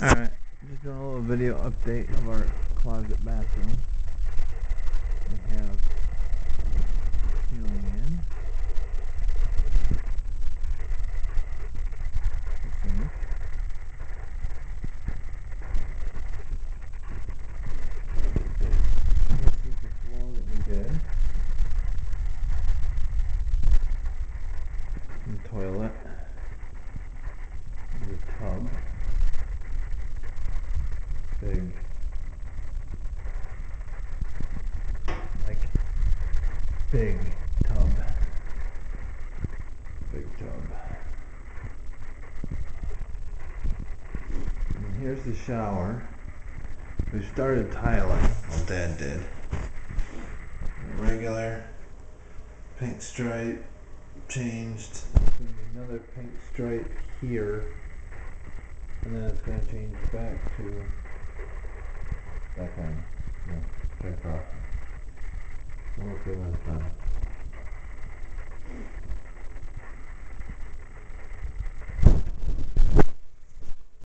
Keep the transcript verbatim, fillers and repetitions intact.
Alright, just doing a little video update of our closet bathroom. We have ceiling in. The sink. This is the floor that we did. The toilet. The tub. Big, like, big tub. Big tub. And here's the shower. We started tiling. Well, Dad did. Regular pink stripe changed. Another pink stripe here, and then it's going to change back to that kind. Yeah, check off. We'll look at that.